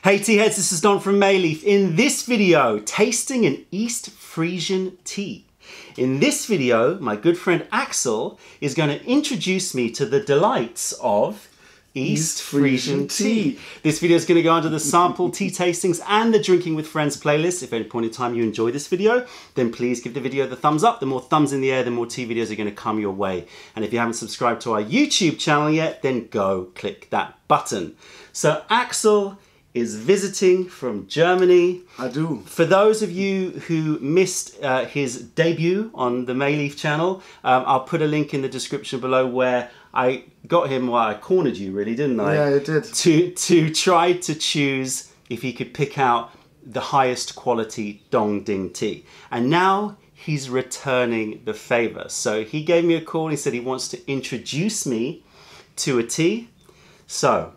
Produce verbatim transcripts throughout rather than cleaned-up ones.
Hey teaheads, this is Don from Mayleaf. In this video, tasting an East Frisian tea. In this video, my good friend Axel is going to introduce me to the delights of East, East Frisian tea. This video is going to go under the sample tea tastings and the drinking with friends playlist. If at any point in time you enjoy this video, then please give the video the thumbs up. The more thumbs in the air, the more tea videos are going to come your way. And if you haven't subscribed to our YouTube channel yet, then go click that button. So Axel is visiting from Germany. I do. For those of you who missed uh, his debut on the Mayleaf channel, um, I'll put a link in the description below where I got him, well, I cornered you really, didn't I? Yeah, it did. To, to try to choose if he could pick out the highest quality Dong Ding tea. And now he's returning the favor. So he gave me a call and he said he wants to introduce me to a tea. So,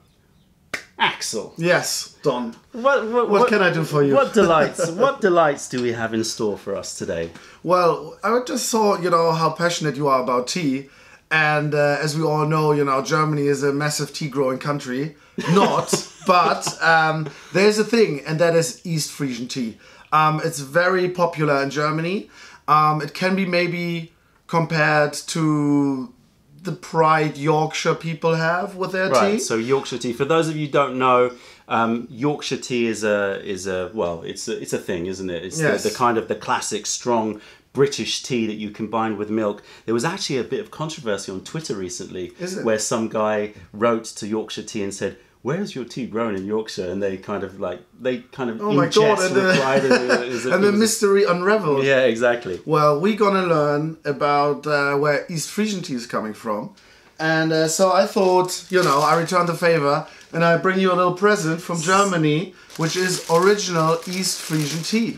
Axel. Yes, Don. What, what, what, what can I do for you? What delights, what delights do we have in store for us today? Well, I just saw, you know, how passionate you are about tea. And uh, as we all know, you know, Germany is a massive tea growing country. Not, but um, there's a thing, and that is East Frisian tea. Um, it's very popular in Germany. Um, it can be maybe compared to the pride Yorkshire people have with their right, tea. So Yorkshire tea. For those of you who don't know, um, Yorkshire tea is a is a well, it's a, it's a thing, isn't it? It's yes. the, the kind of the classic strong British tea that you combine with milk. There was actually a bit of controversy on Twitter recently, is it? Where some guy wrote to Yorkshire tea and said, "Where's your tea grown in Yorkshire?" And they kind of like they kind of oh in my jest God, and the, replied, and, it was, and it the was mystery unraveled. Yeah, exactly. Well, we're gonna learn about uh, where East Frisian tea is coming from. And uh, so I thought, you know, I returned the favor and I bring you a little present from Germany, which is original East Frisian tea.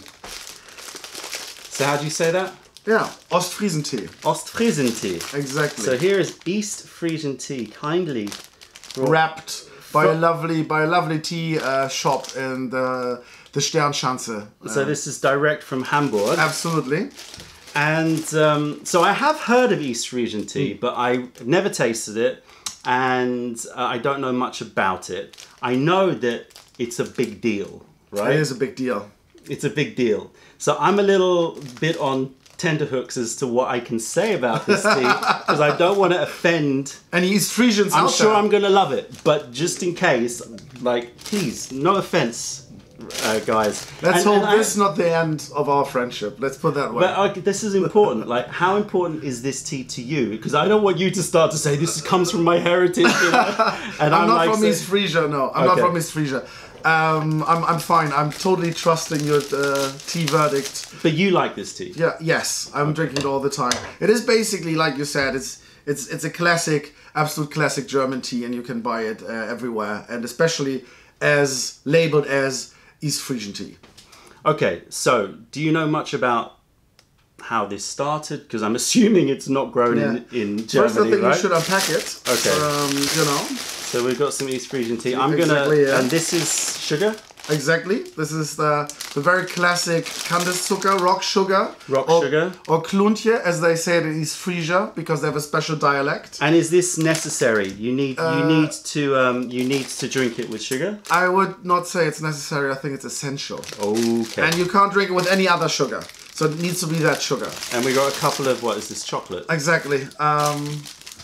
So how do you say that? Yeah, Ostfriesen tea. Ostfriesen tea. Exactly. So here is East Frisian tea, kindly wrapped by a lovely by a lovely tea uh, shop in the the Sternschanze. So um, this is direct from Hamburg. Absolutely. And um, so I have heard of East Frisian tea, mm. but I never tasted it, and uh, I don't know much about it. I know that it's a big deal, right? It is a big deal. It's a big deal. So I'm a little bit on tenterhooks as to what I can say about this tea, because I don't want to offend any East Frisians. I'm out sure there. I'm going to love it, but just in case, like, please, no offense. Uh, guys, let's and, hope and this is not the end of our friendship. Let's put that way. But uh, this is important. Like, how important is this tea to you? Because I don't want you to start to say this comes from my heritage. You know? And I'm, I'm not like, from say, East Frisia. No, I'm okay. not from East Frisia. Um, I'm I'm fine. I'm totally trusting your uh, tea verdict. But you like this tea? Yeah. Yes, I'm okay. drinking it all the time. It is basically, like you said, it's it's it's a classic, absolute classic German tea, and you can buy it uh, everywhere, and especially as labeled as East Frisian tea. Okay, so do you know much about how this started? Because I'm assuming it's not grown yeah. in, in Germany, First, I think right? you should unpack it. Okay. Um, you know. So we've got some East Frisian tea. I'm exactly, gonna, yeah. and this is sugar? Exactly. This is the, the very classic Kandiszucker, rock sugar. Rock or, sugar. Or Kluntje, as they say it in East Frisia, because they have a special dialect. And is this necessary? You need uh, you need to um, you need to drink it with sugar? I would not say it's necessary. I think it's essential. Okay. And you can't drink it with any other sugar. So it needs to be that sugar. And we got a couple of, what is this, chocolate? Exactly. Um,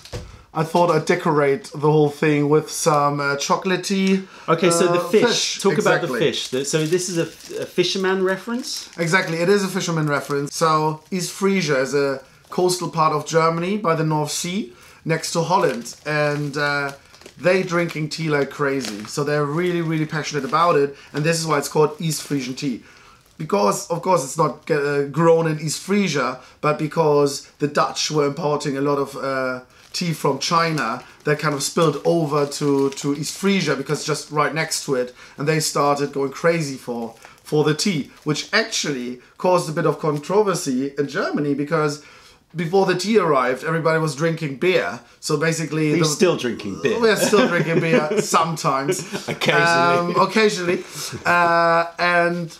I thought I'd decorate the whole thing with some uh, chocolatey Okay, so uh, the fish. fish. Talk exactly. about the fish. So this is a, a fisherman reference? Exactly, it is a fisherman reference. So East Frisia is a coastal part of Germany by the North Sea, next to Holland. And uh, they drinking tea like crazy. So they're really, really passionate about it. And this is why it's called East Frisian tea. Because, of course, it's not uh, grown in East Frisia, but because the Dutch were importing a lot of uh, tea from China that kind of spilled over to, to East Frisia because it's just right next to it. And they started going crazy for, for the tea, which actually caused a bit of controversy in Germany because before the tea arrived, everybody was drinking beer. So basically... We're the, still drinking beer. We're still drinking beer sometimes. Occasionally. Um, occasionally. Uh, and...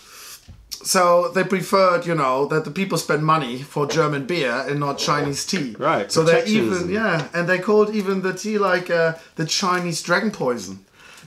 So they preferred, you know, that the people spend money for German beer and not Chinese tea. Right. So they even, yeah, and they called even the tea like uh, the Chinese dragon poison.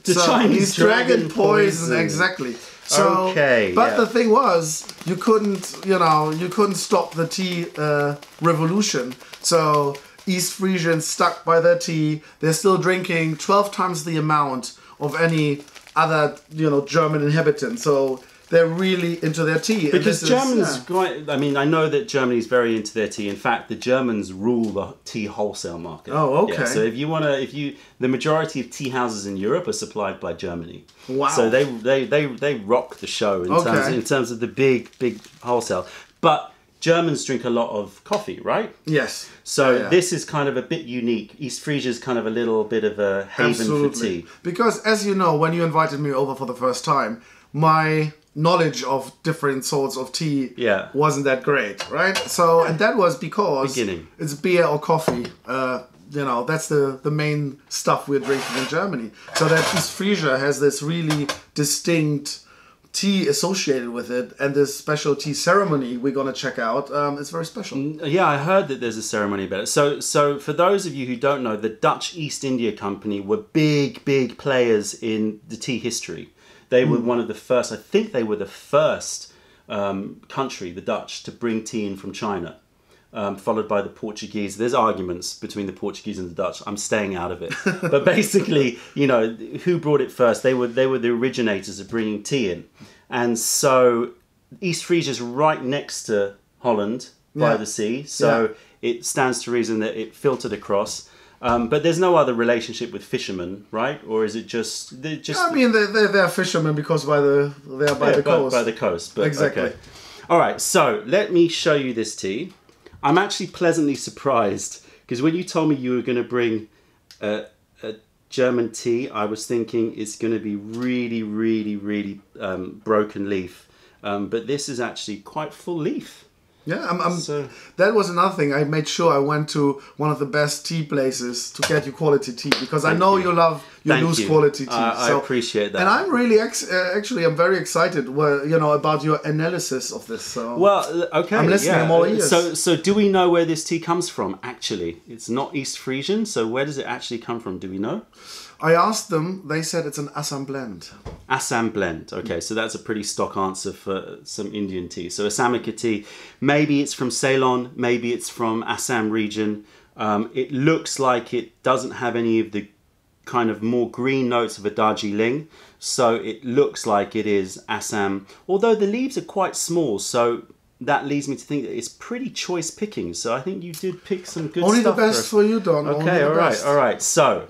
The so Chinese dragon, dragon poison. poison, exactly. So, okay, but yeah. the thing was, you couldn't, you know, you couldn't stop the tea uh, revolution. So East Frisians stuck by their tea. They're still drinking twelve times the amount of any other, you know, German inhabitant. So they're really into their tea. Because Germans, is, yeah. quite, I mean, I know that Germany's very into their tea. In fact, the Germans rule the tea wholesale market. Oh, okay. Yeah, so if you want to, if you, the majority of tea houses in Europe are supplied by Germany. Wow. So they they they, they rock the show in okay. terms in terms of the big big wholesale. But Germans drink a lot of coffee, right? Yes. So yeah, yeah. this is kind of a bit unique. East Frisia is kind of a little bit of a haven Absolutely. for tea. Because as you know, when you invited me over for the first time, my knowledge of different sorts of tea yeah. wasn't that great, right? So, and that was because Beginning. it's beer or coffee. Uh, you know, that's the, the main stuff we're drinking in Germany. So that East Frisia has this really distinct tea associated with it, and this special tea ceremony we're going to check out, um, it's very special. Yeah, I heard that there's a ceremony about it. So, so for those of you who don't know, the Dutch East India Company were big, big players in the tea history. They were mm. one of the first, I think they were the first um, country, the Dutch, to bring tea in from China, um, followed by the Portuguese. There's arguments between the Portuguese and the Dutch. I'm staying out of it. But basically, you know, who brought it first? They were they were the originators of bringing tea in. And so East Frisia is right next to Holland by yeah. the sea. So yeah. it stands to reason that it filtered across. Um, but there's no other relationship with fishermen, right? Or is it just... just I mean, they're, they're, they're fishermen because by the, they're by yeah, the by, coast. By the coast. But, exactly. Okay. All right, so let me show you this tea. I'm actually pleasantly surprised because when you told me you were going to bring a, a German tea, I was thinking it's going to be really, really, really um, broken leaf. Um, but this is actually quite full leaf. Yeah, I'm, I'm, so, that was another thing. I made sure I went to one of the best tea places to get you quality tea because I know you, you love your thank loose you. quality tea. I, so, I appreciate that. And I'm really ex uh, actually I'm very excited. Well, you know about your analysis of this. So well, okay, I'm listening. Yeah. I'm all ears. So, so do we know where this tea comes from? Actually, it's not East Frisian. So where does it actually come from? Do we know? I asked them. They said it's an Assam blend. Assam blend. Okay, so that's a pretty stock answer for some Indian tea. So Assamika tea, maybe it's from Ceylon, maybe it's from Assam region. Um, it looks like it doesn't have any of the kind of more green notes of a Darjeeling. So it looks like it is Assam, although the leaves are quite small. So that leads me to think that it's pretty choice picking. So I think you did pick some good Only stuff. Only the best for, for you, Don. Okay, all right, best. all right. So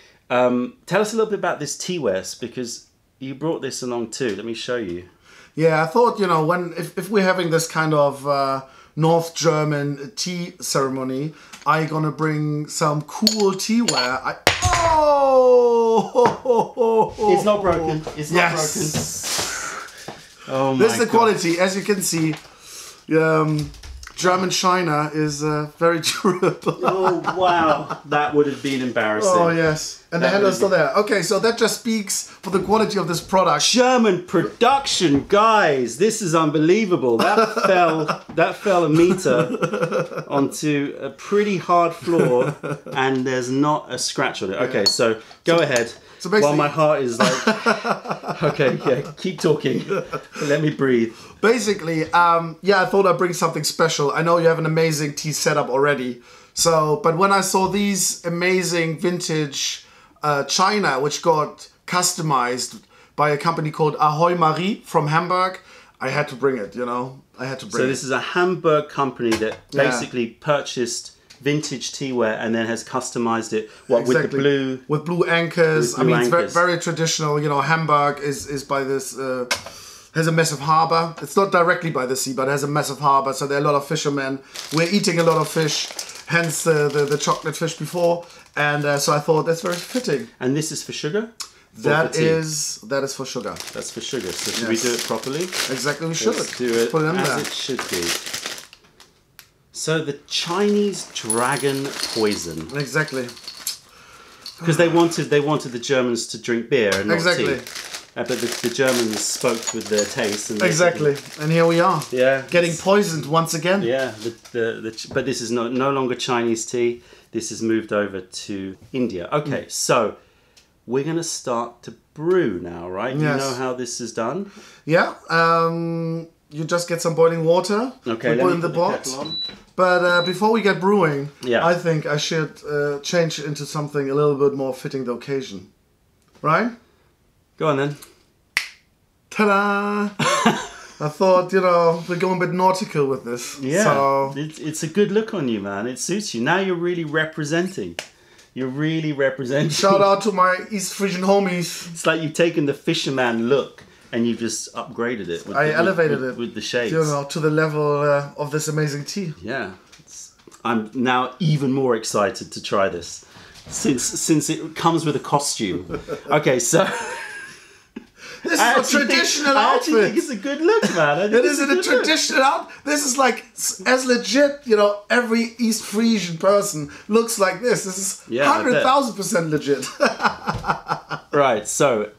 um, tell us a little bit about this teaware, because you brought this along too. Let me show you. Yeah, I thought, you know, when if, if we're having this kind of uh, North German tea ceremony, I'm gonna bring some cool teaware. I, oh! It's not broken. It's not yes. broken. Oh my This is the God. quality. As you can see, um, German china is uh, very durable. Oh wow, that would have been embarrassing. Oh yes, and That the handle is would still there. Okay, so that just speaks for the quality of this product. German production, guys, this is unbelievable. That fell, that fell a meter onto a pretty hard floor, and there's not a scratch on it. Okay, so go ahead. So While my heart is like, okay, yeah, keep talking. Let me breathe. Basically, um, yeah, I thought I'd bring something special. I know you have an amazing tea setup already. So, but when I saw these amazing vintage uh, china, which got customized by a company called Ahoy Marie from Hamburg, I had to bring it, you know? I had to bring it. So this is a Hamburg company that basically yeah. purchased vintage teaware and then has customized it what exactly. with the blue with blue anchors. With blue I mean anchors. It's very, very traditional. You know, Hamburg is is by this uh, has a massive harbor. It's not directly by the sea, but it has a massive harbor. So there are a lot of fishermen. We're eating a lot of fish, hence the the, the chocolate fish before. And uh, so I thought that's very fitting. And this is for sugar. That is that is for sugar. That's for sugar. So should yes. we do it properly? Exactly, we should. Let's do it Put it in as there. it should be. So the Chinese dragon poison. Exactly. Because they wanted they wanted the Germans to drink beer and not exactly. tea. Uh, but the, the Germans spoke with their taste. And exactly. And here we are. Yeah. Getting poisoned once again. Yeah. The, the, the, but this is no, no longer Chinese tea. This has moved over to India. Okay, mm. so we're going to start to brew now, right? Yes. You know how this is done? Yeah. Um, you just get some boiling water. Okay, we let put me in the put pot. kettle on. But uh, before we get brewing, Yeah. I think I should uh, change it into something a little bit more fitting the occasion. Right? Go on then. Ta-da! I thought, you know, we're going a bit nautical with this. Yeah, So, it's, it's a good look on you, man. It suits you. Now you're really representing. You're really representing. shout out to my East Frisian homies. It's like you've taken the fisherman look and you just upgraded it. With I the, elevated with, it. with the shades. You know, to the level uh, of this amazing tea. Yeah, it's, I'm now even more excited to try this since since it comes with a costume. Okay, so. This is I a actually traditional think, I outfit. actually think it's a good look, man. I think It it's is a good look. traditional outfit. This is like s- as legit, you know, every East Frisian person looks like this. This is Yeah, I bet. one hundred thousand percent legit. Right, so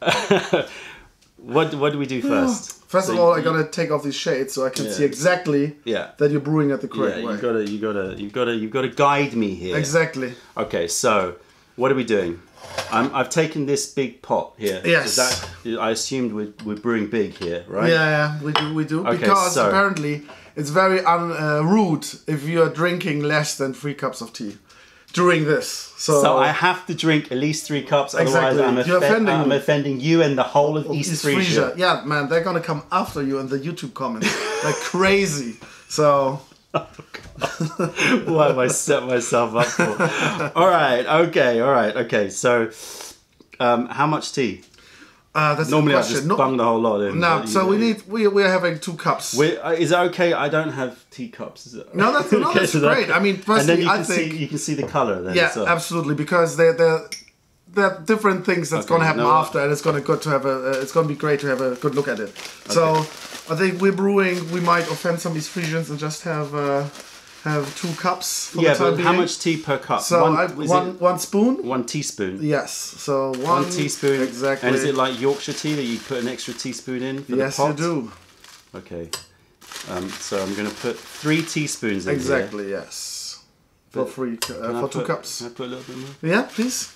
what what do we do first? First So of all, you- I gotta take off these shades so I can Yeah. see exactly Yeah. that you're brewing it the Yeah, correct you way. gotta you gotta you gotta you gotta guide me here. Exactly. Okay, so what are we doing? I'm, I've taken this big pot here. Yes. Is that, I assumed we're, we're brewing big here, right? Yeah, yeah, we do, we do. Okay, because so- apparently it's very un, uh, rude if you are drinking less than three cups of tea during this. So, So I have to drink at least three cups, otherwise Exactly. I'm, You're offe- offending I'm me. offending you and the whole of East, East Frisian. Frisia. Yeah, man, they're gonna come after you in the YouTube comments like crazy. So What have I set myself up for? All right, okay, all right, okay. So, um, how much tea? uh, that's Normally the I question. just No, bung the whole lot in. no, but, you so we know. need we we're having two cups. We're, uh, is that okay? I don't have teacups. Is it? No, that's- no, Okay, that's so that- great. I mean, and then personally, you I can think- see, you can see the color. Then, Yeah, so. absolutely, because they're they're there are different things that's Okay, going to happen you know what? after, and it's going to good to have a. Uh, it's going to be great to have a good look at it. So, I think we're brewing. We might offend some East Frisians and just have uh, have two cups. For Yeah, the time but how being. much tea per cup? So one, I, is one it one spoon. one teaspoon. Yes. So one, One teaspoon. Exactly. And is it like Yorkshire tea that you put an extra teaspoon in for Yes, the pot? you do. Okay. Um, so I'm going to put three teaspoons in Exactly. Yes. For free. here. Uh, Can I for two put- cups. Can I put a little bit more? Yeah, please.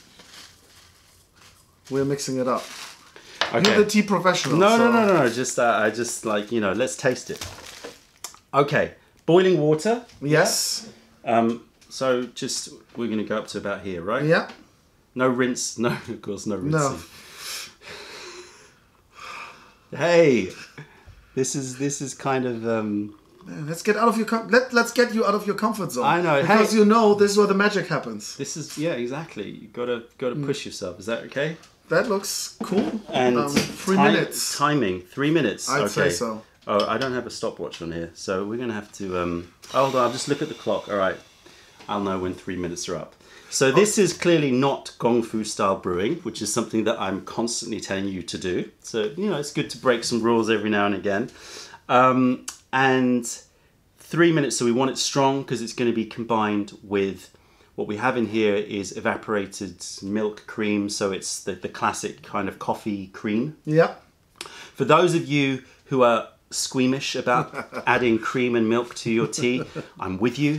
We're mixing it up. Okay. You're the tea professional. No, so. no, no, no, no. Just, uh, I just like, you know, let's taste it. Okay. Boiling water. Yes. Um, so just, we're going to go up to about here, right? Yeah. No rinse. No, of course, no rinsing. No. Hey, this is, this is kind of, um, Man, let's get out of your com- let Let's get you out of your comfort zone. I know. Because Hey. you know this is where the magic happens. this is, yeah, exactly. You gotta, gotta Mm. push yourself. Is that okay? That looks cool. And um, three ti- minutes. Timing, three minutes. I'd okay. say so. Oh, I don't have a stopwatch on here, so we're gonna have to. Um, hold on, I'll just look at the clock. All right, I'll know when three minutes are up. So this is clearly not Gong Fu style brewing, which is something that I'm constantly telling you to do. So you know, it's good to break some rules every now and again. Um, and three minutes. So we want it strong because it's going to be combined with. What we have in here is evaporated milk cream, so it's the, the classic kind of coffee cream. Yeah. For those of you who are squeamish about adding cream and milk to your tea, I'm with you.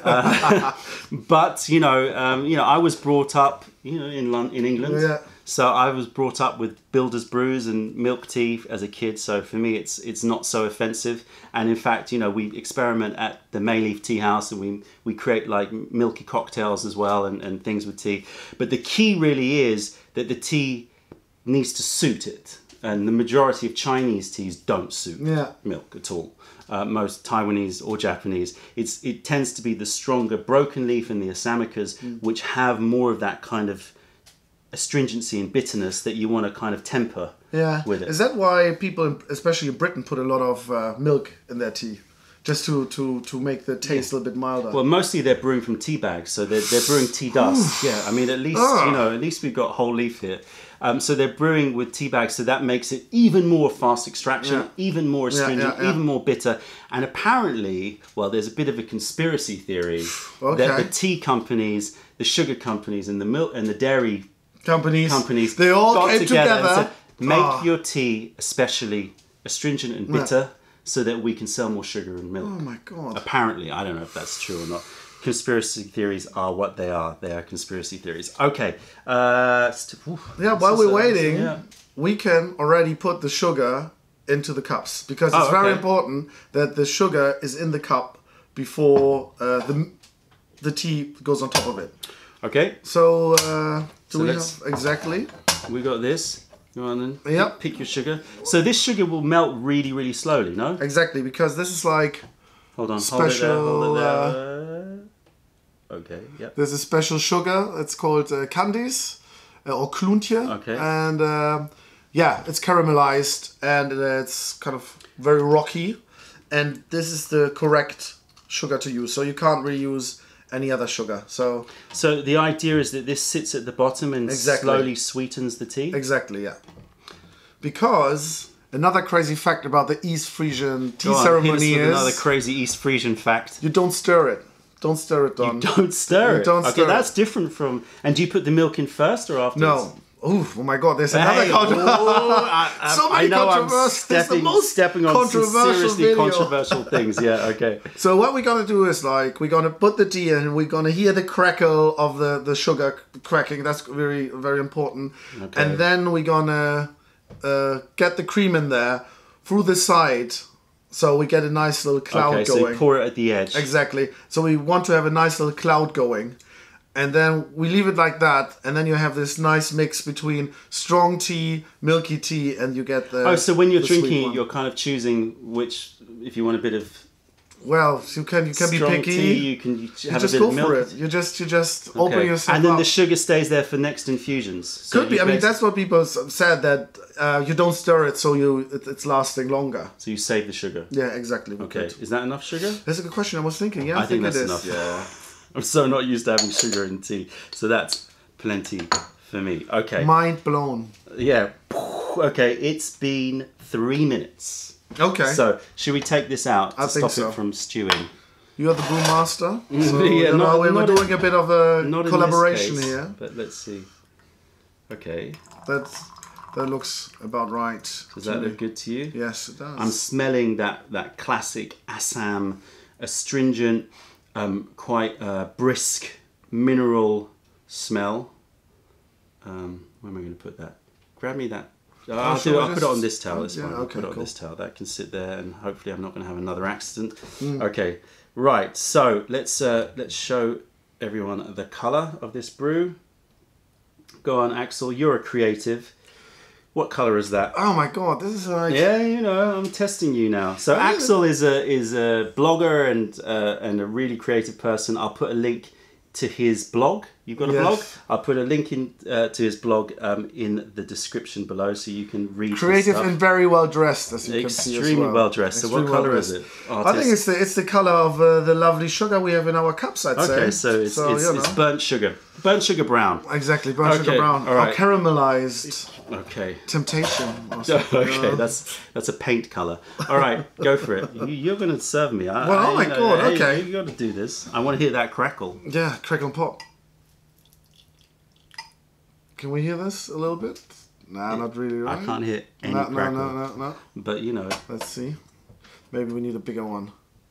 Uh, but you know, um, you know, I was brought up, you know, in Lon- in England. Yeah. So I was brought up with Builder's brews and milk tea as a kid. So for me, it's it's not so offensive. And in fact, you know, we experiment at the Mayleaf Tea House, and we we create like milky cocktails as well, and, and things with tea. But the key really is that the tea needs to suit it. And the majority of Chinese teas don't suit Yeah. milk at all. Uh, most Taiwanese or Japanese, it's it tends to be the stronger broken leaf and the Asamas, Mm. which have more of that kind of astringency and bitterness that you want to kind of temper Yeah. with it. Is that why people, in- especially in Britain, put a lot of uh, milk in their tea, just to to to make the taste a little bit milder? Well, mostly they're brewing from tea bags, so they're, they're brewing tea dust. Yeah, I mean, at least, Ah. you know, at least we've got whole leaf here. Um, so they're brewing with tea bags, so that makes it even more fast extraction, Yeah. even more Yeah, astringent, yeah, yeah. even more bitter. And apparently, well, there's a bit of a conspiracy theory Okay. that the tea companies, the sugar companies, and the milk and the dairy companies, companies, they all got came together, together. and said, make Ah. your tea especially astringent and bitter, so that we can sell more sugar and milk. Oh my god! Apparently, I don't know if that's true or not. conspiracy theories are what they are. They are conspiracy theories. Okay. Uh, st- yeah, while we're a, waiting, yeah. we can already put the sugar into the cups because it's oh, very okay. important that the sugar is in the cup before uh, the the tea goes on top of it. Okay. So, uh, do so we have exactly? We got this. Go on then. Yep. Pick your sugar. So this sugar will melt really, really slowly, no? Exactly, because this is like hold on, special. Hold it there, hold it there. Uh, okay. Yep. There's a special sugar. It's called uh, candies uh, or kluntje. Okay. And uh, yeah, it's caramelized and it's kind of very rocky. And this is the correct sugar to use. So you can't really use any other sugar. So so the idea is that this sits at the bottom and exactly. slowly sweetens the tea? Exactly, yeah. Because another crazy fact about the East Frisian tea Go on, ceremony hit us with is another crazy East Frisian fact. you don't stir it. Don't stir it, Don. You don't stir You it. don't okay, stir that's it. different from. And do you put the milk in first or afterwards? No. Ooh, oh my God! There's another Hey, controversy. oh, I, I, so many I know I'm controversies. It's the stepping, most stepping on some controversial seriously video. controversial things. Yeah, okay. So what we're gonna do is like we're gonna put the tea in. And we're gonna hear the crackle of the the sugar cracking. That's very very important. Okay. And then we're gonna uh, get the cream in there through the side, so we get a nice little cloud okay, going. so you pour it at the edge. Exactly. So we want to have a nice little cloud going. And then we leave it like that, and then you have this nice mix between strong tea, milky tea, and you get the. Oh, so when you're the sweet drinking it, one. you're kind of choosing which, if you want a bit of Well, you can you can be strong picky. tea, you can you You have just a bit go of milk. for it. You just you just Okay. open yourself and then up. the sugar stays there for next infusions. So Could be. you I mean, bas- that's what people s- said that uh, you don't stir it, so you it, it's lasting longer. So you save the sugar. Yeah, exactly. we Okay, could. is that enough sugar? That's a good question. I was thinking. Yeah, I, I think it that's is. enough. Yeah. I'm so not used to having sugar in tea, so that's plenty for me. Okay. Mind blown. Yeah. Okay, it's been three minutes. Okay. So should we take this out to I think stop so. it from stewing? You're the brewmaster. So, Yeah, you know, not- we were not in- doing a bit of a Not collaboration in this case, here. but let's see. Okay, That's that looks about right. does to that me. look good to you? Yes, it does. I'm smelling that that classic Assam, astringent, um, quite uh, brisk mineral smell. Um, where am I going to put that? Grab me that. Oh, I'll, shall do, we I'll put it just- on this towel. It's Yeah, fine. I'll okay, put it on cool. this towel. That can sit there, and hopefully I'm not going to have another accident. Mm. Okay, right. So let's uh, let's show everyone the color of this brew. Go on, Axel. You're a creative. What color is that? Oh my God, this is like. Yeah, you know, I'm testing you now. So I Axel is a is a blogger and uh, and a really creative person. I'll put a link to his blog. You've got a Yes. blog. I'll put a link in uh, to his blog um, in the description below, so you can read. his Creative stuff. and very well dressed, as you can see as Extremely well. well dressed. So what Extremely colour well is dressed. it? I Artist? think it's the it's the color of uh, the lovely sugar we have in our cups. I'd say. Okay, so it's so, it's, you it's know. burnt sugar, burnt sugar brown. Exactly, burnt Okay, sugar brown, all right. or caramelized Okay. temptation. Or something, you Okay, know. that's that's a paint color. All right, go for it. You, you're going to serve me. I, Well, I, oh my you know, God, hey, okay. You got to do this. I want to hear that crackle. Yeah, crackle and pop. Can we hear this a little bit? Nah, not really. Right? I can't hear any no, no, crackle. no, no, no. But you know. Let's see. Maybe we need a bigger one.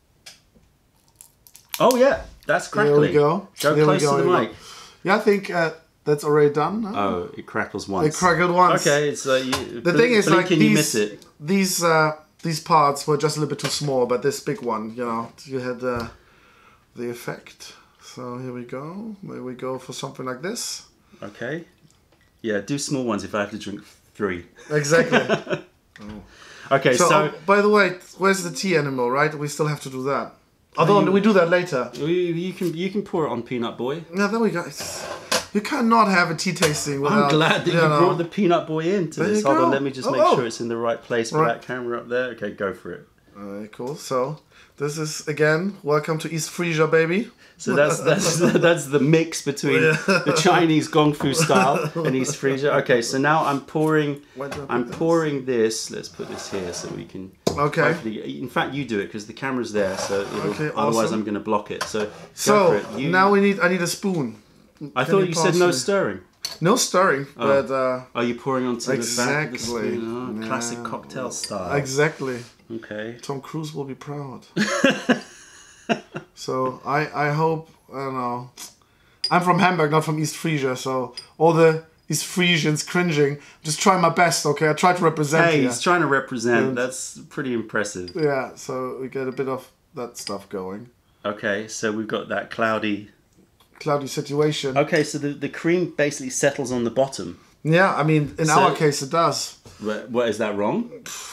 Oh yeah, that's crackling. There we go. Go There we close go, to the there we mic. go. Yeah, I think uh, that's already done. Huh? Oh, it crackles once. It crackled once. Okay, it's uh, you, The thing is, like and these, you miss it. these, uh, these parts were just a little bit too small, but this big one, you know, you had uh, the effect. So here we go. Maybe we go for something like this. Okay. Yeah, do small ones if I have to drink three. Exactly. Okay, so, so, oh, by the way, where's the tea animal? Right, we still have to do that. Although you- we do that later. you, you can you can pour it on Peanut Boy. Yeah, there we go. It's- you cannot have a tea tasting without. I'm glad that you, know. brought the Peanut Boy into There this. you Hold go. on, let me just Oh, make oh. sure it's in the right place for Right. that camera up there. Okay, go for it. Alright, cool. So this is again, welcome to East Frisian, baby. So that's that's that's the mix between the Chinese Gong Fu style and East Frisian. Okay, so now I'm pouring Why did I put I'm this? pouring this. Let's put this here so we can. Okay. Hopefully, in fact, you do it because the camera's there. So it'll, Okay, otherwise, awesome. I'm going to block it. So go So for it. You, now we need. I need a spoon. I Can thought you said pass no me? stirring. No stirring, but uh, Are you pouring onto the back of the Exactly. spoon? Oh, classic Yeah. cocktail style. exactly. Okay. Tom Cruise will be proud. So I I hope I don't know. I'm from Hamburg, not from East Frisia, so all the East Frisians cringing. Just trying my best, okay? I try to represent. Hey, here. he's trying to represent. And That's pretty impressive. yeah, so we get a bit of that stuff going. Okay, so we've got that cloudy... Cloudy situation. Okay, so the, the cream basically settles on the bottom. Yeah, I mean, in So- our case it does. What, what is that wrong?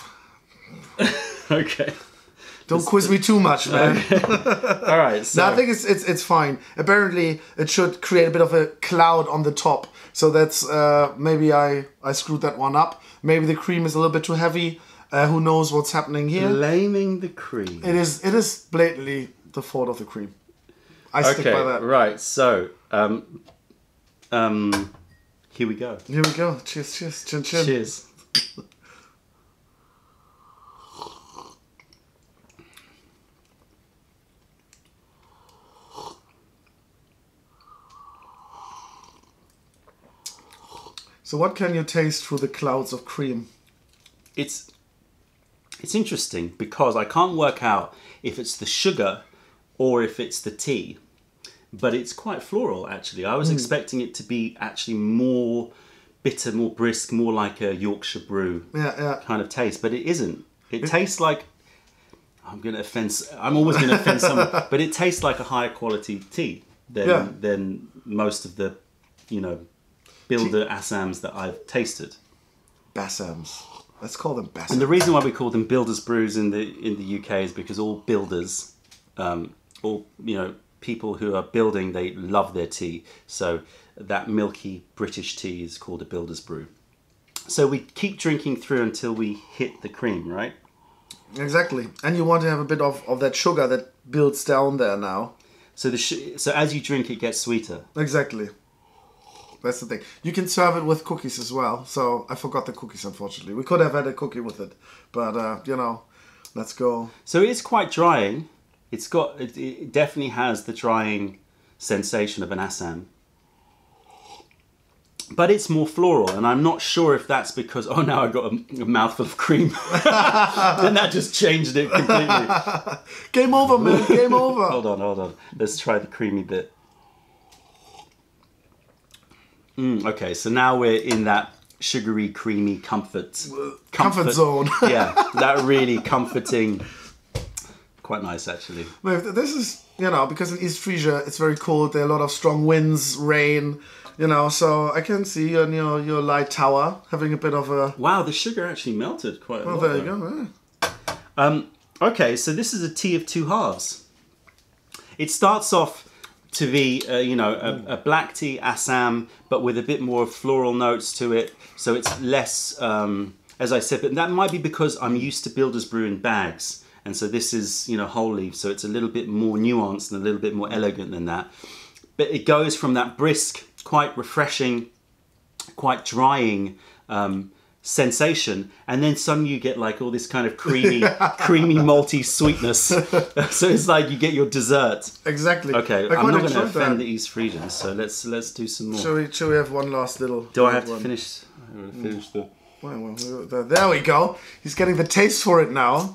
Okay. Don't quiz me too much, man. All right. So No, I think it's it's it's fine. Apparently, it should create a bit of a cloud on the top. So that's uh, maybe I I screwed that one up. Maybe the cream is a little bit too heavy. Uh, who knows what's happening here? blaming the cream. It is it is blatantly the fault of the cream. I stick Okay. by that. Right. So um, um, here we go. Here we go. Cheers, cheers, chin, chin. Cheers. So what can you taste through the clouds of cream? It's it's interesting because I can't work out if it's the sugar or if it's the tea, but it's quite floral actually. I was Mm. expecting it to be actually more bitter, more brisk, more like a Yorkshire brew Yeah, yeah. kind of taste, but it isn't. It tastes like, I'm going to offend, I'm always going to offend someone, but it tastes like a higher quality tea than, Yeah. than most of the, you know, builder Assams that I've tasted. Bassams. Let's call them Bassams. And the reason why we call them builders brews in the in the U K is because all builders, um, all you know, people who are building, they love their tea. So that milky British tea is called a builder's brew. So we keep drinking through until we hit the cream, right? Exactly. And you want to have a bit of, of that sugar that builds down there now. So the sh- so as you drink, it gets sweeter. Exactly. That's the thing. You can serve it with cookies as well. So I forgot the cookies, unfortunately. We could have had a cookie with it. But, uh, you know, let's go. So it is quite drying. It's got, it, it definitely has the drying sensation of an Assam. But it's more floral, and I'm not sure if that's because, oh, now I've got a, a mouthful of cream. Then that just changed it completely. Game over, man. Game over. Hold on, hold on. Let's try the creamy bit. Mm, okay, so now we're in that sugary, creamy comfort. Comfort zone. Yeah, that really comforting. Quite nice, actually. But this is, you know, because in East Frisia it's very cold. There are a lot of strong winds, rain, you know. So I can see you on your, your light tower having a bit of a... Wow, the sugar actually melted quite a Oh, lot. there you though. go. Yeah. Um, okay, so this is a tea of two halves. It starts off to be, uh, you know, a, a black tea Assam, but with a bit more floral notes to it. So it's less, um, as I said, but that might be because I'm used to builder's brew in bags. And so this is, you know, whole leaf. So it's a little bit more nuanced and a little bit more elegant than that. But it goes from that brisk, quite refreshing, quite drying um, sensation. And then suddenly you get like all this kind of creamy, creamy, malty sweetness. So it's like you get your dessert. Exactly. Okay, I I'm quite not going to enjoyed offend that. the East Frisians. So let's let's do some more. Shall we, shall we have one last little... Do I have to one? finish? I'm gonna finish the... Well, well, there we go. He's getting the taste for it now.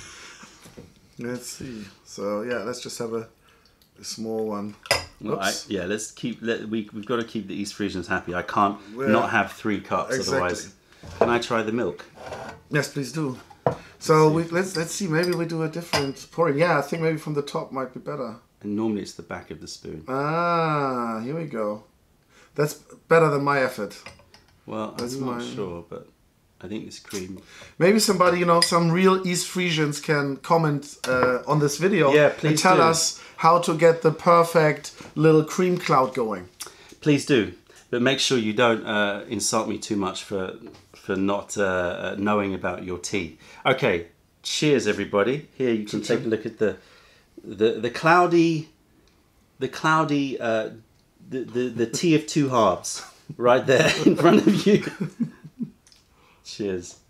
Let's see. So yeah, let's just have a, a small one. Well, I, Oops. yeah, let's keep. Let, we we've got to keep the East Frisians happy. I can't Yeah. not have three cups, Exactly. otherwise. Can I try the milk? Yes, please do. So we let's let's see. Maybe we do a different pouring. Yeah, I think maybe from the top might be better. And normally it's the back of the spoon. Ah, here we go. That's better than my effort. Well, That's I'm not mine. sure, but I think this cream. Maybe somebody, you know, some real East Frisians can comment uh, on this video. Yeah, and please tell do. us how to get the perfect little cream cloud going. Please do, but make sure you don't uh, insult me too much for for not uh, uh, knowing about your tea. Okay, cheers, everybody. Here you can take a look at the the the cloudy the cloudy uh, the, the the tea of two halves right there in front of you. Cheers.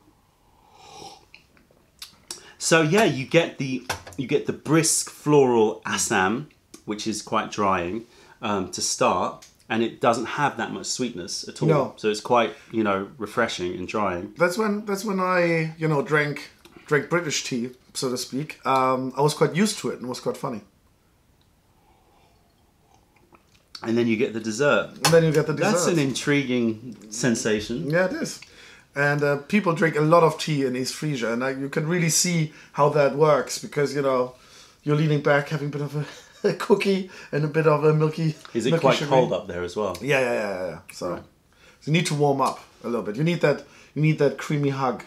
So yeah, you get the you get the brisk floral Assam, which is quite drying um, to start, and it doesn't have that much sweetness at all. No. So it's quite, you know, refreshing and drying. That's when that's when I, you know, drank drank British tea, so to speak. Um, I was quite used to it and it was quite funny. And then you get the dessert. And then you get the dessert. That's an intriguing sensation. Yeah, it is. And uh, people drink a lot of tea in East Frisia, and uh, you can really see how that works because, you know, you're leaning back, having a bit of a, a cookie and a bit of a milky. Is it milky quite sugar. cold up there as well? Yeah, yeah, yeah, yeah. So, right. so you need to warm up a little bit. You need that. You need that creamy hug.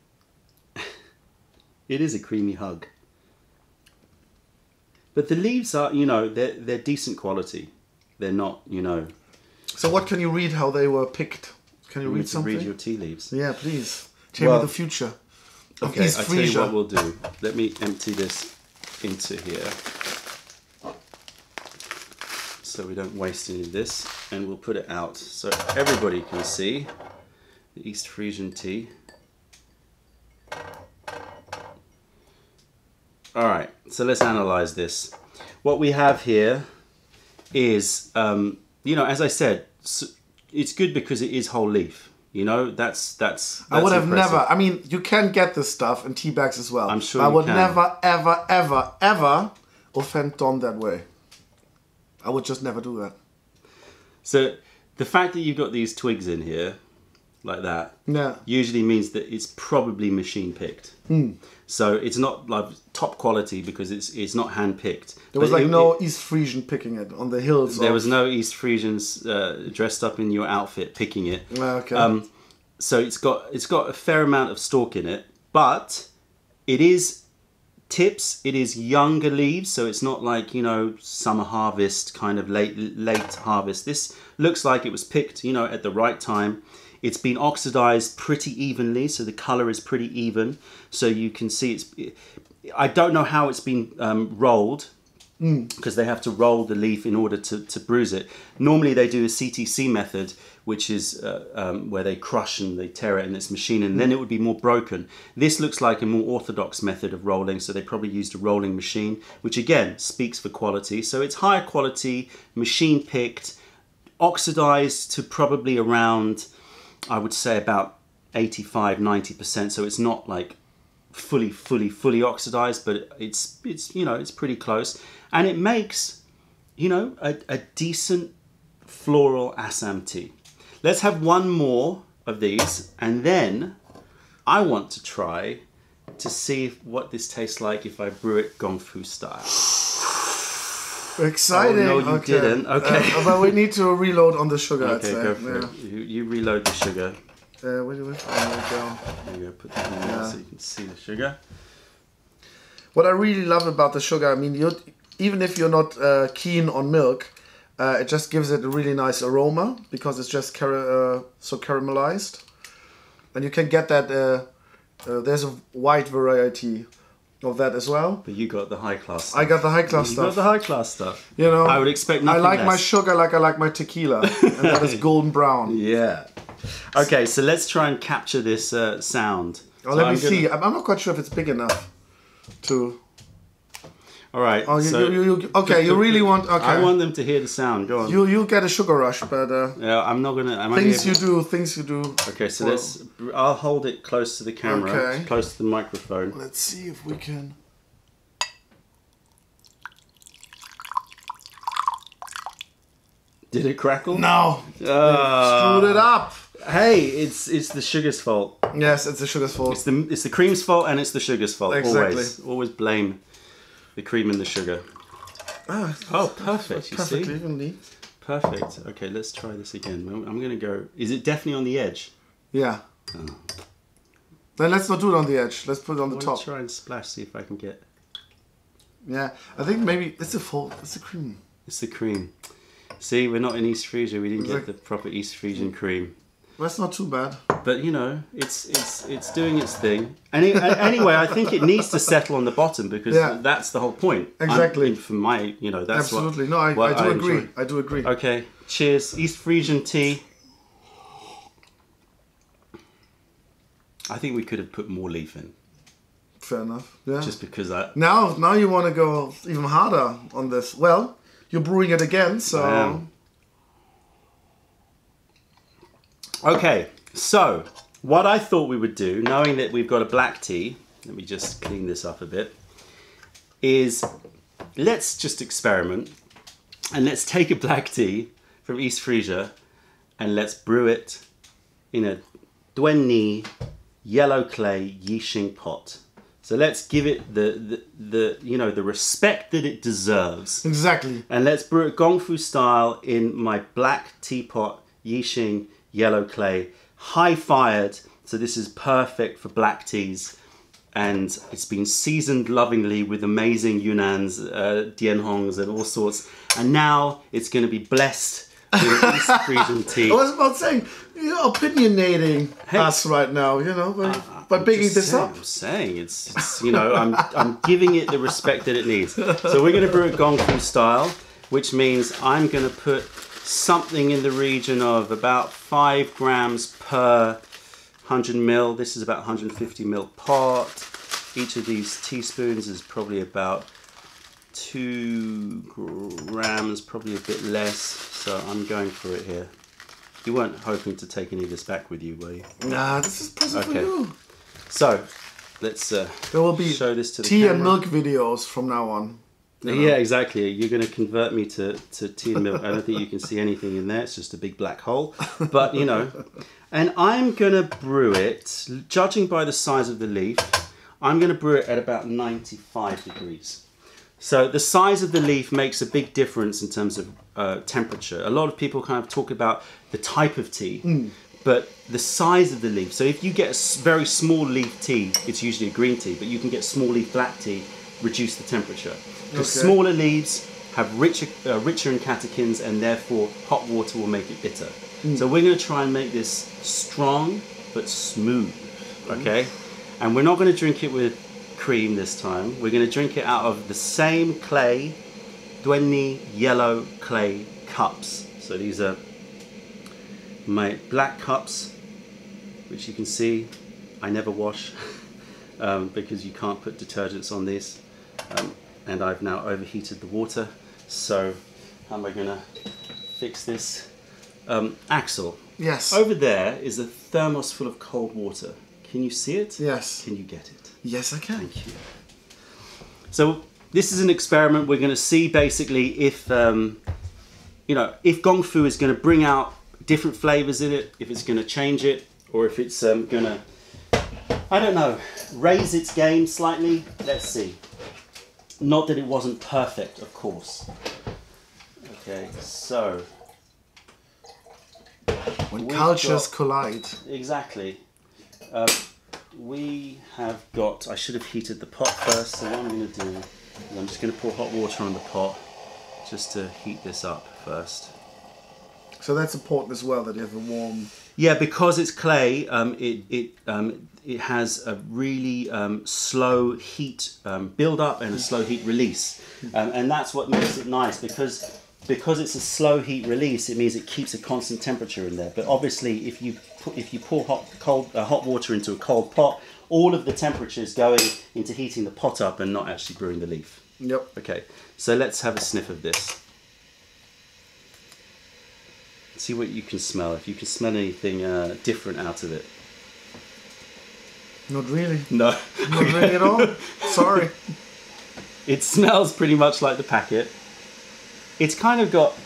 It is a creamy hug. But the leaves are, you know, they're they're decent quality. They're not, you know. So what can you read? How they were picked? Can you You read need to something? read your tea leaves. Yeah, please. Tell Well, me the future. Of Okay, East I'll tell you Frisia. what we'll do. Let me empty this into here so we don't waste any of this, and we'll put it out so everybody can see the East Frisian tea. Alright, so let's analyze this. What we have here is, um, you know, as I said, it's good because it is whole leaf. You know, that's that's. that's I would have impressive. never. I mean, you can get this stuff in tea bags as well. I'm sure I you would can. never, ever, ever, ever offend Don that way. I would just never do that. So the fact that you've got these twigs in here, like that, Yeah. usually means that it's probably machine picked. Hmm. So it's not like top quality because it's it's not hand picked. There was like no East Frisian picking it on the hills. There of... was no East Frisians uh, dressed up in your outfit picking it. Okay. Um, so it's got it's got a fair amount of stalk in it, but it is tips. It is younger leaves, so it's not like, you know, summer harvest kind of late late harvest. This looks like it was picked, you know, at the right time. It's been oxidized pretty evenly, so the color is pretty even. So you can see it's. I don't know how it's been um, rolled, because mm. they have to roll the leaf in order to, to bruise it. Normally they do a C T C method, which is uh, um, where they crush and they tear it in this machine, and mm. then it would be more broken. This looks like a more orthodox method of rolling, so they probably used a rolling machine, which again speaks for quality. So it's higher quality, machine picked, oxidized to probably around, I would say about eighty-five, ninety percent. So it's not like fully, fully, fully oxidized, but it's, it's, you know, it's pretty close. And it makes, you know, a, a decent floral Assam tea. Let's have one more of these, and then I want to try to see if, what this tastes like if I brew it Gong Fu style. Exciting. Oh, no, you okay. didn't. Okay. Uh, but we need to reload on the sugar. Okay, I'd say. go for yeah. it. You, you reload the sugar. Uh, where do we go? There you go. Put that in there Yeah. so you can see the sugar. What I really love about the sugar, I mean, you even if you're not uh, keen on milk, uh, it just gives it a really nice aroma because it's just car uh, so caramelized, and you can get that. Uh, uh, there's a wide variety of that as well. But you got the high class stuff. I got the high class you stuff. got the high class stuff. You know, I would expect nothing I like less. my sugar like I like my tequila, and that is golden brown. Yeah. Okay, so let's try and capture this uh, sound. Oh, So let me I'm see. gonna- I'm I'm not quite sure if it's big enough to. All right. Oh, you, so you, you, you okay? You really want? Okay. I want them to hear the sound. Go on. You you get a sugar rush, but uh, yeah, I'm not gonna. Am things I you able- do, things you do. Okay, so well, let's. I'll hold it close to the camera, Okay. close to the microphone. Let's see if we can. Did it crackle? No, Ah. screwed it up. Hey, it's it's the sugar's fault. Yes, it's the sugar's fault. It's the it's the cream's fault and it's the sugar's fault. Exactly. Always, always blame the cream and the sugar. Ah, Oh, perfect. You perfectly see, evenly. perfect. Okay, let's try this again. I'm, I'm gonna go. Is it definitely on the edge? Yeah. Oh. Then let's not do it on the edge. Let's put it on I the want top. to try and splash. See if I can get. Yeah, I think maybe it's the fault. It's the cream. It's the cream. See, we're not in East Frisia. We didn't get Like- the proper East Frisian cream. That's not too bad. But you know, it's it's it's doing its thing. And it, anyway, I think it needs to settle on the bottom because Yeah. that's the whole point. Exactly. I'm, for my, you know, that's Absolutely. what. no, I, what I do I agree. enjoy. I do agree. Okay, cheers. East Frisian tea. I think we could have put more leaf in, Fair enough. Yeah. just because I. Now, now you want to go even harder on this. Well, you're brewing it again, so. I am. Okay, so what I thought we would do, knowing that we've got a black tea, let me just clean this up a bit, is let's just experiment And let's take a black tea from East Frisia and let's brew it in a twenty yellow clay Yixing pot. So let's give it the, the, the, you know, the respect that it deserves. Exactly. And let's brew it Gong Fu style in my black teapot, Yixing yellow clay, high fired. So this is perfect for black teas. And it's been seasoned lovingly with amazing Yunnans, uh, Dianhongs and all sorts. And now it's going to be blessed with East Frisian tea. I was about saying, you're opinionating Hey. us right now, you know, by, Uh, by I'm bigging just this saying, up. I'm saying it's, it's you know I'm I'm giving it the respect that it needs. So we're going to brew it Gong Fu style, which means I'm going to put something in the region of about five grams per one hundred mil. This is about one hundred fifty mil pot. Each of these teaspoons is probably about two grams, probably a bit less. So I'm going for it here. You weren't hoping to take any of this back with you, were you? Nah, this is present Okay. for you. So let's uh, There will be show this to the tea camera. and milk videos from now on. you know. Yeah, exactly. You're going to convert me to, to tea and milk. I don't think you can see anything in there. It's just a big black hole. But, you know, and I'm going to brew it, judging by the size of the leaf, I'm going to brew it at about ninety-five degrees. So the size of the leaf makes a big difference in terms of uh, temperature. A lot of people kind of talk about the type of tea, mm. but the size of the leaf. So if you get a very small leaf tea, it's usually a green tea, but you can get small leaf black tea, reduce the temperature. Because Okay. smaller leaves have richer, uh, richer in catechins, and therefore hot water will make it bitter. Mm. So we're going to try and make this strong but smooth, okay? Mm. And we're not going to drink it with cream this time. We're going to drink it out of the same clay, twenty yellow clay cups. So these are my black cups, which you can see I never wash um, because you can't put detergents on these. Um, and I've now overheated the water. So how am I going to fix this? Um, Axel, Yes. over there is a thermos full of cold water. Can you see it? Yes. Can you get it? Yes, I can. Thank you. So this is an experiment. We're going to see basically if, um, you know, if Gong Fu is going to bring out different flavors in it, if it's going to change it, or if it's um, going to, I don't know, raise its game slightly. Let's see. Not that it wasn't perfect, of course. Okay, so. When we've cultures got- collide. Exactly. Uh, we have got, I should have heated the pot first, so what I'm going to do is I'm just going to pour hot water on the pot just to heat this up first. So that's important as well, that you have a warm... Yeah, because it's clay, um, it, it, um, it has a really um, slow heat um, build up and a slow heat release. Um, and that's what makes it nice, because because it's a slow heat release, it means it keeps a constant temperature in there. But obviously, if you put, if you pour hot cold uh, hot water into a cold pot, all of the temperature is going into heating the pot up and not actually brewing the leaf. Yep. Okay, so let's have a sniff of this. See what you can smell. If you can smell anything uh, different out of it. Not really. No. Not really at all. Sorry. It smells pretty much like the packet. It's kind of got,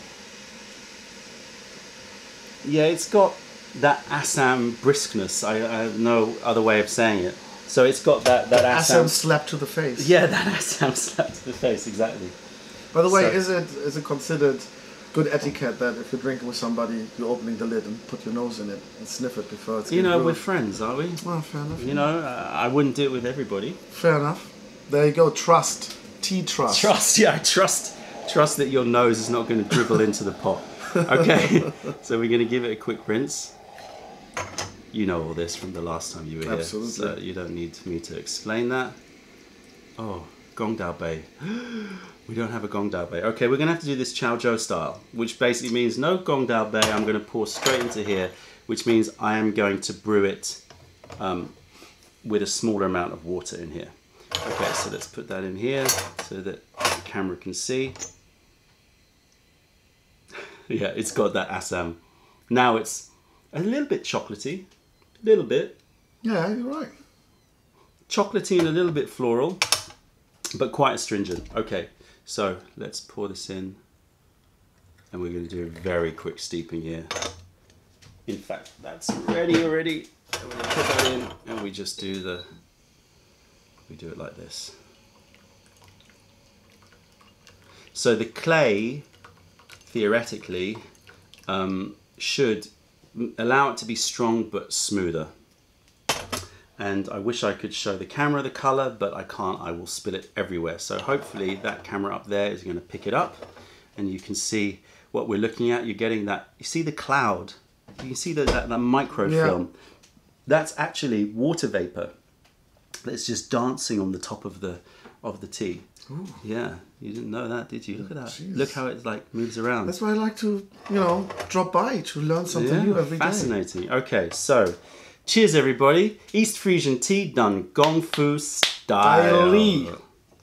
yeah, it's got that Assam briskness. I, I have no other way of saying it. So it's got that, that Assam. Assam slap to the face. Yeah, that Assam slap to the face, exactly. By the way, So- is it is it considered good etiquette that if you're drinking with somebody, you're opening the lid and put your nose in it and sniff it before it's You getting know, brewed? we're friends, are we? Well, fair enough. You know, uh, I wouldn't do it with everybody. Fair enough. There you go. Trust. Tea trust. Trust, yeah, trust. Trust that your nose is not going to dribble into the pot. Okay, so we're going to give it a quick rinse. You know all this from the last time you were here. Absolutely. So you don't need me to explain that. Oh, Gong Dao Bei. We don't have a Gong Dao Bei. Okay, we're going to have to do this Chow Zhou style, which basically means no Gong Dao Bei. I'm going to pour straight into here, which means I am going to brew it um, with a smaller amount of water in here. Okay, so let's put that in here so that the camera can see. Yeah, it's got that Assam. Now it's a little bit chocolatey, a little bit. Yeah, you're right. Chocolatey and a little bit floral, but quite astringent. Okay, so let's pour this in. And we're going to do a very quick steeping here. In fact, that's ready already. And we're going to put that in and we just do the, we do it like this. So the clay, theoretically, um, should allow it to be strong but smoother. And I wish I could show the camera the color, but I can't. I will spill it everywhere. So hopefully that camera up there is going to pick it up and you can see what we're looking at. You're getting that, you see the cloud, you can see the, that, that microfilm. Yeah. That's actually water vapor that's just dancing on the top of the of the tea. Ooh. Yeah, you didn't know that, did you? Look at that. Jeez. Look how it like moves around. That's why I like to, you know, drop by to learn something yeah, new every fascinating. day. Fascinating. Okay, so cheers everybody. East Frisian tea done Gong Fu style. style.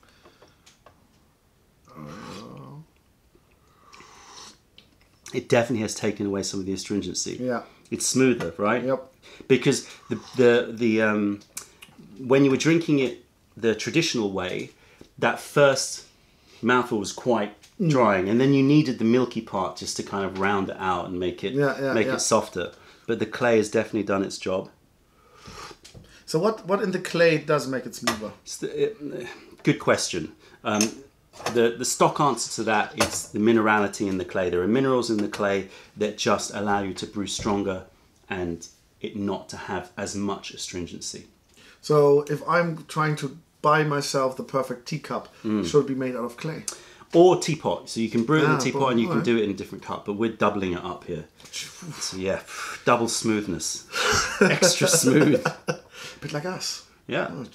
It definitely has taken away some of the astringency. Yeah. It's smoother, right? Yep. Because the the the um when you were drinking it the traditional way, that first mouthful was quite mm. drying, and then you needed the milky part just to kind of round it out and make it yeah, yeah, make yeah. it softer. But the clay has definitely done its job. So what what in the clay does make it smoother? The, it, good question. Um, the the stock answer to that is the minerality in the clay. There are minerals in the clay that just allow you to brew stronger and it not to have as much astringency. So if I'm trying to buy myself the perfect teacup, mm. should it be made out of clay? Or teapot. So you can brew it ah, in a teapot but, and you can right. do it in a different cup, but we're doubling it up here. So yeah, double smoothness. Extra smooth. A bit like us. Yeah. Oh,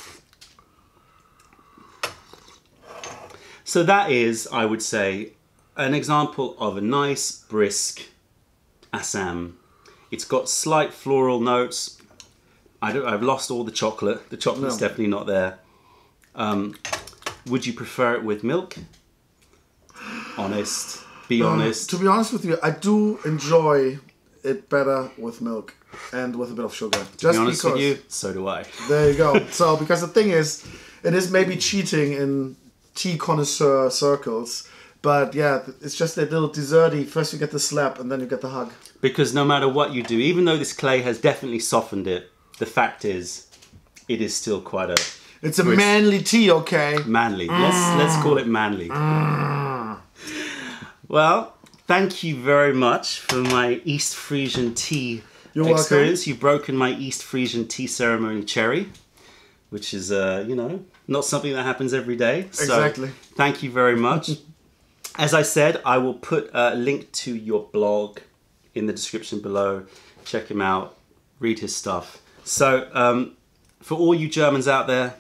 so that is, I would say, an example of a nice, brisk Assam. It's got slight floral notes. I don't, I've lost all the chocolate. The chocolate's no. definitely not there. Um, would you prefer it with milk? Honest. Be uh, honest. To be honest with you, I do enjoy it better with milk and with a bit of sugar. To Just be honest because, with you, so do I. There you go. So, because the thing is, it is maybe cheating in tea connoisseur circles, but yeah, it's just a little desserty. First you get the slap and then you get the hug. Because no matter what you do, even though this clay has definitely softened it, the fact is, it is still quite a... It's a manly tea, okay? Manly. Mm. Let's, let's call it manly. Mm. Well, thank you very much for my East Frisian tea You're experience. welcome. You've broken my East Frisian tea ceremony cherry, which is, uh, you know, not something that happens every day. So exactly. Thank you very much. As I said, I will put a link to your blog in the description below. Check him out. Read his stuff. So, um, for all you Germans out there,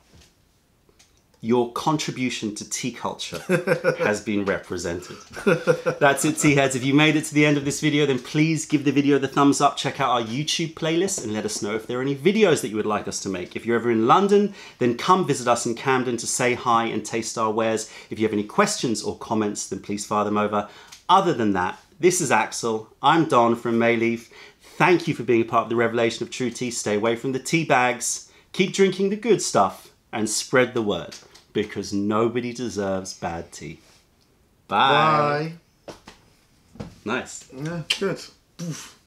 your contribution to tea culture has been represented. That's it, tea heads. If you made it to the end of this video, then please give the video the thumbs up. Check out our YouTube playlist and let us know if there are any videos that you would like us to make. If you're ever in London, then come visit us in Camden to say hi and taste our wares. If you have any questions or comments, then please fire them over. Other than that, this is Axel. I'm Don from Mayleaf. Thank you for being a part of the revelation of true tea. Stay away from the tea bags. Keep drinking the good stuff and spread the word, because nobody deserves bad tea. Bye. Bye. Nice. Yeah, good. Oof.